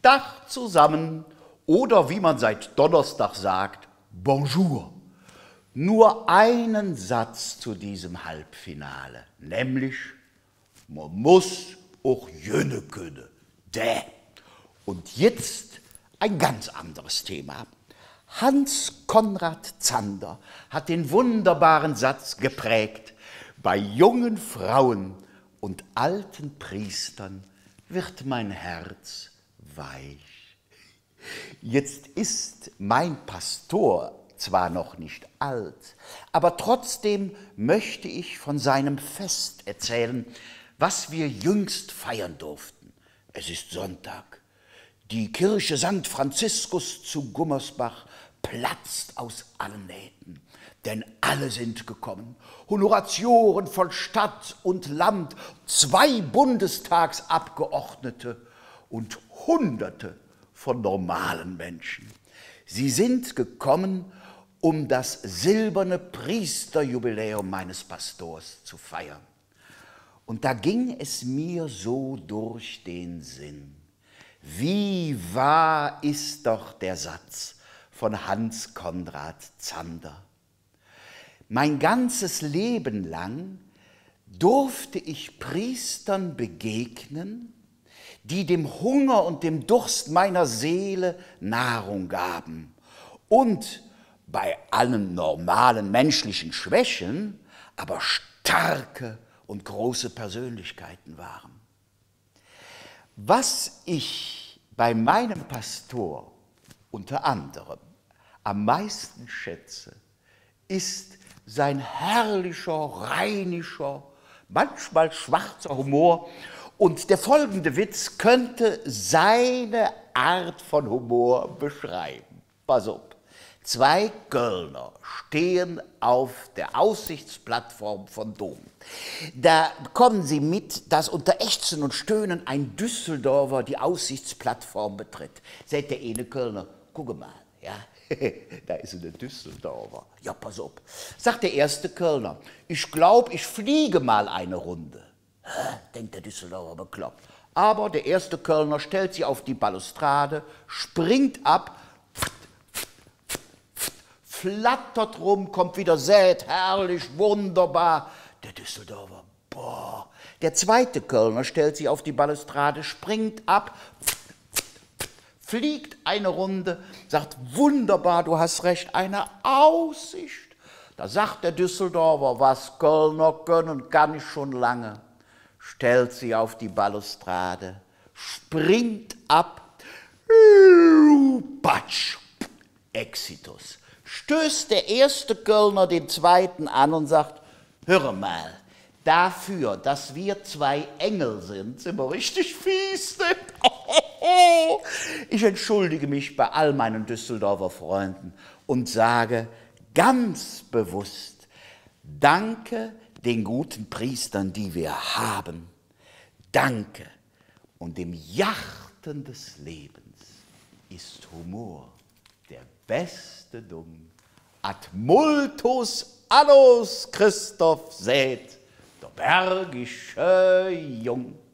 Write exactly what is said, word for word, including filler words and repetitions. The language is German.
Stach zusammen oder wie man seit Donnerstag sagt, Bonjour. Nur einen Satz zu diesem Halbfinale, nämlich, man muss auch jöne können. Däh. Und jetzt ein ganz anderes Thema. Hans Konrad Zander hat den wunderbaren Satz geprägt, bei jungen Frauen und alten Priestern wird mein Herz weich. Jetzt ist mein Pastor zwar noch nicht alt, aber trotzdem möchte ich von seinem Fest erzählen, was wir jüngst feiern durften. Es ist Sonntag. Die Kirche Sankt Franziskus zu Gummersbach platzt aus allen Nähten, denn alle sind gekommen. Honoratioren von Stadt und Land, zwei Bundestagsabgeordnete und Hunderte von normalen Menschen. Sie sind gekommen, um das silberne Priesterjubiläum meines Pastors zu feiern. Und da ging es mir so durch den Sinn. Wie wahr ist doch der Satz von Hans Konrad Zander. Mein ganzes Leben lang durfte ich Priestern begegnen, die dem Hunger und dem Durst meiner Seele Nahrung gaben und bei allen normalen menschlichen Schwächen aber starke und große Persönlichkeiten waren. Was ich bei meinem Pastor unter anderem am meisten schätze, ist sein herrlicher, rheinischer, manchmal schwarzer Humor. Und der folgende Witz könnte seine Art von Humor beschreiben. Pass auf. Zwei Kölner stehen auf der Aussichtsplattform von Dom. Da kommen sie mit, dass unter Ächzen und Stöhnen ein Düsseldorfer die Aussichtsplattform betritt. Sagt der eine Kölner, guck mal, ja, da ist ein Düsseldorfer. Ja, pass auf. Sagt der erste Kölner, ich glaube, ich fliege mal eine Runde. Hä, denkt der Düsseldorfer bekloppt. Aber der erste Kölner stellt sich auf die Balustrade, springt ab, flattert rum, kommt wieder, sät, herrlich, wunderbar. Der Düsseldorfer, boah. Der zweite Kölner stellt sich auf die Balustrade, springt ab, fliegt eine Runde, sagt, wunderbar, du hast recht, eine Aussicht. Da sagt der Düsseldorfer, was Kölner können, kann ich schon lange. Stellt sie auf die Balustrade, springt ab, patsch, Exitus. Stößt der erste Kölner den zweiten an und sagt, hör mal, dafür, dass wir zwei Engel sind, sind wir richtig fies. Ich entschuldige mich bei all meinen Düsseldorfer Freunden und sage ganz bewusst, danke den guten Priestern, die wir haben. Danke. Und im Jachten des Lebens ist Humor der beste Dung. Ad multus annus Christoph sät, der bergische Jung.